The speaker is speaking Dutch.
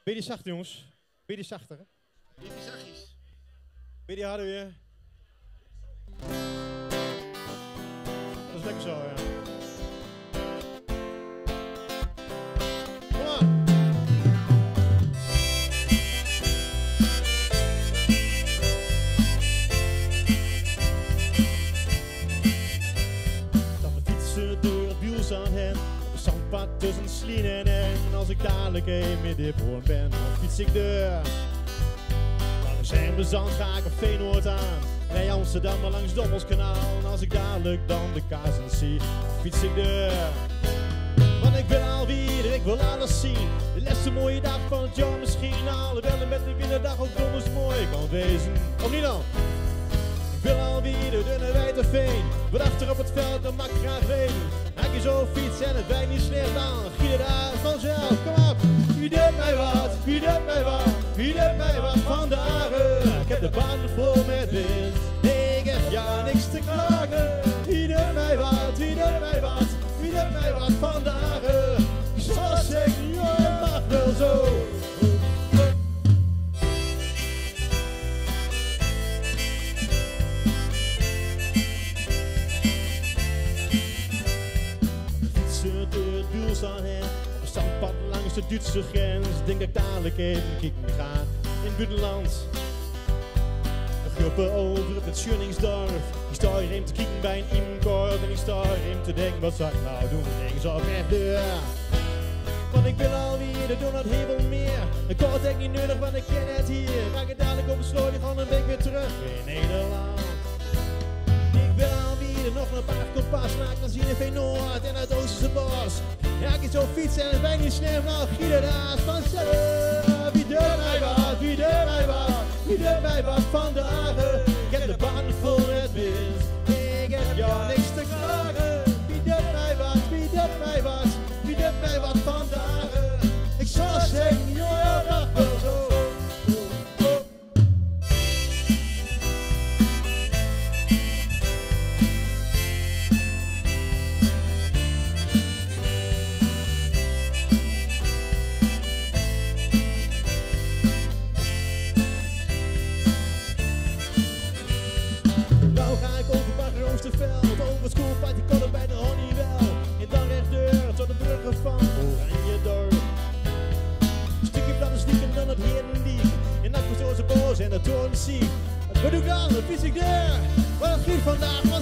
Beetje zacht, jongens. Beetje zachter, hè? Beetje zachtjes. Beetje harder weer. Dat is lekker zo, ja. Kom maar. Dat we fietsen door het Bielsand heen. Zandpad tussen Slienen en als ik dadelijk een met Diphoorn ben, dan fiets ik door. Langs Hermezand ga ik op Veenoord aan, rij Amsterdam maar langs Dommelskanaal. En als ik dadelijk dan de kaarsen zie, dan fiets ik door. Want ik wil alweer, ik wil alles zien. De laatste mooie dag van het jaar misschien, alhoewel met de winterdag ook donders mooi kan wezen. Of niet dan? Ik wil alweer de dunne wijde veen, wat achter op het veld, dat mag ik graag weten. Als je zo fiets en het wijn niet slecht, dan giet het daar vanzelf. Kom op! Wie doet mij wat? Wie doet mij wat? Wie doet mij wat vandaag? Ik heb de baan vol met wind. Nee, ik heb ja niks te klagen. Wie doet mij wat? Wie doet mij wat? Wie doet mij wat vandaag? Ik zal zeggen, joh, het mag wel zo. Op een zandpad langs de Duitse grens, denk ik dadelijk even kijken ga in het buitenland. De gruppen over het Schunningsdorf, ik sta hier te kijken bij een imkorf en ik sta hier te denken, wat zou ik nou doen? Ik denk zo echt deur. Want ik wil alweer, er doen het heel veel meer. Ik kan het echt niet nodig, want ik ken het hier. Ga ik dadelijk op de sloot, ik ga een week weer terug in Nederland. Ik wil alweer nog een paar kompas maken, dan zien we Veenoord en het Oosterse bos. Ja, ik zo fietsen en het bijna niet snel, nou giet het aan vanzelf. Wie doet mij wat? Wie doet mij wat? Wie doet mij wat vandaag? Ik heb de baan vol met wind. Ik heb jou niks te klagen. Wie doet mij wat? Wie doet mij wat? Wie doet mij wat vandaag? Ik zal zeggen, joh, dat wel zo. Over het schoolpad, die kon er bij de Honeywell. En dan rechtdoor tot de burger van Oranjedorp. Een stukje platte stiekem dan het Herendiep. En dat was zo boos en dat toren ziek. Wat doe ik dan? Dan fiets ik door. Wat het giet vandaag.